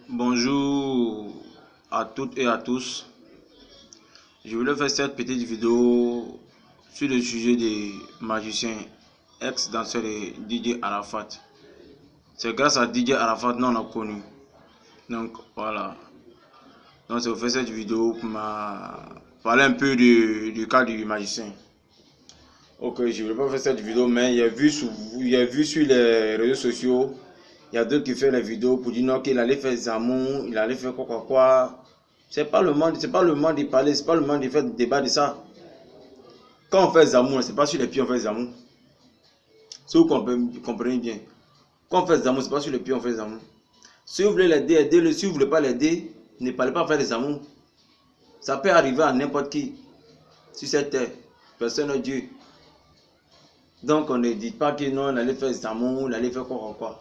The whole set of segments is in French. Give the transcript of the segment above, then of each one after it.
Bonjour à toutes et à tous. Je voulais faire cette petite vidéo sur le sujet des magiciens, ex-danseurs de DJ Arafat. C'est grâce à DJ Arafat que nous on a connu. Donc voilà. Donc je fais cette vidéo pour parler un peu du cas du magicien. Ok, je ne voulais pas faire cette vidéo, mais il y a vu sur les réseaux sociaux. Il y a d'autres qui font les vidéos pour dire non qu'il allait faire Zamou, il allait faire quoi. C'est pas le moment de parler, c'est pas le moment de faire débat de ça. Quand on fait Zamou, c'est pas sur les pieds on fait Zamou. Si vous comprenez bien. Quand on fait Zamou, c'est pas sur les pieds on fait Zamou. Si vous voulez l'aider, aidez-le. Si vous ne voulez pas l'aider, ne parlez pas faire des Zamou. Ça peut arriver à n'importe qui. Sur cette terre, personne n'est Dieu. Donc on ne dit pas que non, on allait faire Zamou, on allait faire quoi.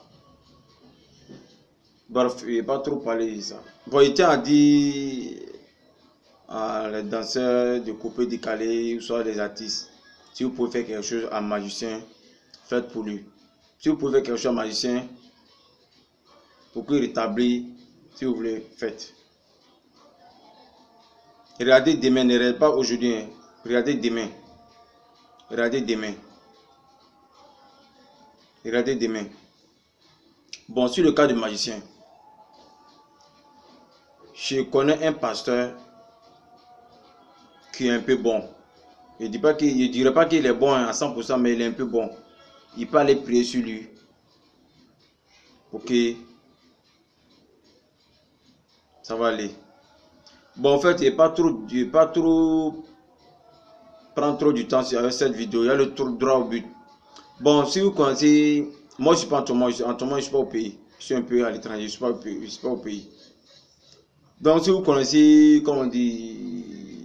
Bref, il n'est pas trop parlé de ça. Bon, il tient à dire à les danseurs de couper décalé, ou soit les artistes, si vous pouvez faire quelque chose à un magicien, faites pour lui. Si vous pouvez faire quelque chose à un magicien, pour qu'il rétablisse, si vous voulez, faites. Regardez demain, ne regardez pas aujourd'hui, hein. Regardez demain. Regardez demain. Regardez demain. Bon, sur le cas du magicien, je connais un pasteur qui est un peu bon. Je ne dirais pas qu'il est bon à 100%, mais il est un peu bon. Il peut aller prier sur lui. Ok. Ça va aller. Bon, en fait, il n'est pas trop prendre trop du temps sur cette vidéo. Il y a le tour droit au but. Bon, si vous connaissez, moi je ne suis pas en Tourment, je ne suis pas au pays. Je suis un peu à l'étranger, je ne suis pas au pays. Donc, si vous connaissez, comme on dit,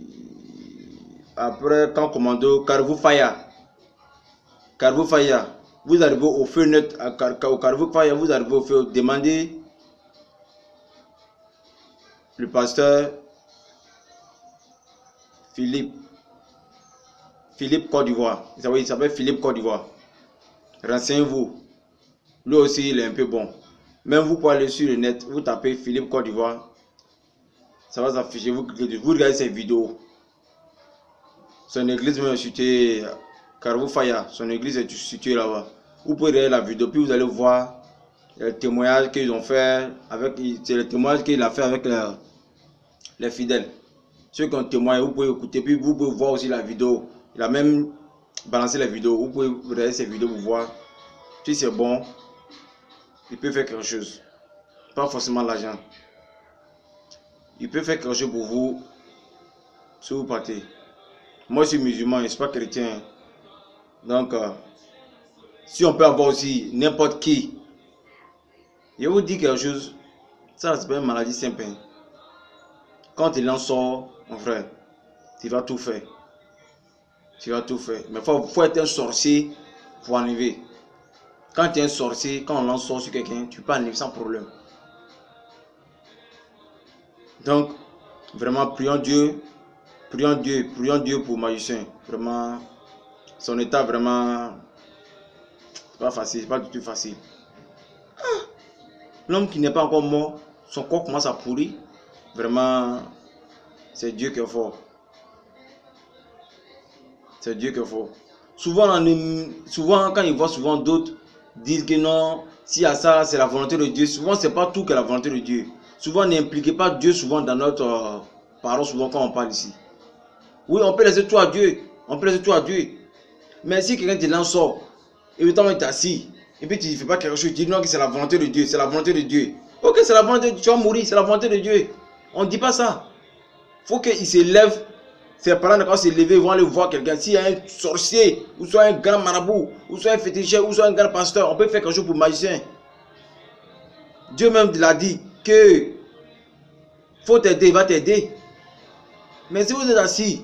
après, quand commando, Carrefour Faya, vous arrivez au feu net, au Carrefour Faya, vous arrivez au feu, demandez le pasteur Philippe Côte d'Ivoire. Il s'appelle Philippe Côte d'Ivoire. Renseignez-vous. Lui aussi, il est un peu bon. Même vous pouvez aller sur le net, vous tapez Philippe Côte d'Ivoire. Ça va s'afficher, vous regardez ses vidéos. Son église est située Carrefour Faya. Son église est située là-bas. Vous pouvez regarder la vidéo, puis vous allez voir les témoignages qu'ils ont fait avec. C'est le témoignage qu'il a fait avec les fidèles. Ceux qui ont témoigné, vous pouvez écouter, puis vous pouvez voir aussi la vidéo. Il a même balancé la vidéo. Vous pouvez regarder ces vidéos pour voir. Si c'est bon, il peut faire quelque chose. Pas forcément l'argent. Il peut faire quelque chose pour vous si vous partez. Moi, je suis musulman, je ne suis pas chrétien. Donc, si on peut avoir aussi n'importe qui, je vous dis quelque chose, ça c'est pas une maladie simple. Quand il en sort, mon frère, tu vas tout faire. Tu vas tout faire. Mais il faut être un sorcier pour enlever. Quand tu es un sorcier, quand on en sort sur quelqu'un, tu peux enlever sans problème. Donc, vraiment, prions Dieu pour le magicien. Vraiment, son état, vraiment, c'est pas facile, c'est pas du tout facile. L'homme qui n'est pas encore mort, son corps commence à pourrir. Vraiment, c'est Dieu qui est fort. C'est Dieu qui est fort. Souvent, quand ils voient souvent d'autres disent que non, si à ça, c'est la volonté de Dieu. Souvent, c'est pas tout que la volonté de Dieu. Souvent, n'impliquez pas Dieu souvent dans notre parole, souvent quand on parle ici. Oui, on peut laisser tout à Dieu. On peut laisser tout à Dieu. Mais si quelqu'un te lance sort, et le temps est assis, et puis tu ne fais pas quelque chose, tu dis non que c'est la volonté de Dieu, c'est la volonté de Dieu. Ok, c'est la volonté de Dieu, tu vas mourir, c'est la volonté de Dieu. On ne dit pas ça. Il faut qu'il se lève. Ses parents, quand se lever, ils vont aller voir quelqu'un. S'il y a un sorcier, ou soit un grand marabout, ou soit un féticheur, ou soit un grand pasteur, on peut faire quelque chose pour le magicien. Dieu même l'a dit que faut t'aider, il va t'aider. Mais si vous êtes assis,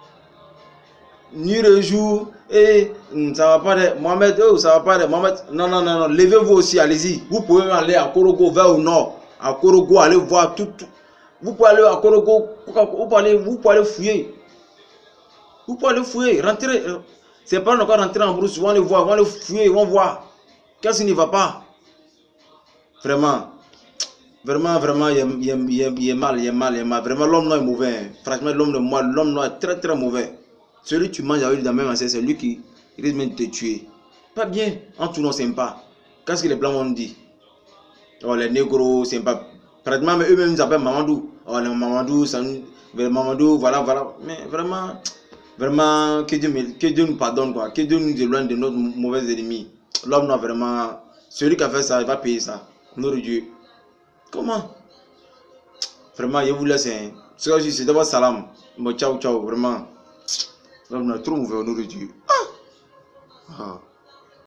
nuit le jour, et ça va pas de Mohamed, oh, ça va pas de Mohamed. Non, levez-vous aussi, allez-y. Vous pouvez aller à Korogo, vers au nord. À Korogo, allez voir tout. Vous pouvez aller à Korogo, vous pouvez aller fouiller. Vous pouvez aller fouiller, rentrer. Ses parents encore rentrer en brousse, ils vont aller voir, ils vont aller fouiller, ils vont voir. Qu'est-ce qui ne va pas? Vraiment. Vraiment, vraiment, il est mal, il est mal, il est mal. Vraiment, l'homme noir est mauvais. Hein. Franchement, l'homme noir est très, très mauvais. Celui que tu manges avec lui dans la même assiette, c'est lui qui risque même de te tuer. Pas bien, en tout non sympa. Qu'est-ce que les blancs vont dire? Oh, les négros, sympa. Pratiquement, eux-mêmes, ils appellent Mamadou. Oh, les Mamadou, Mamadou, voilà, voilà. Mais vraiment, vraiment, que Dieu nous pardonne, quoi. Que Dieu nous éloigne de notre mauvais ennemi. L'homme noir, vraiment, celui qui a fait ça, il va payer ça. Notre Dieu. Comment? Vraiment, je vous laisse. Hein. C'est d'abord salam. Bon, ciao, ciao, vraiment. L'homme noir, trop mauvais, au nom de Dieu. Ah.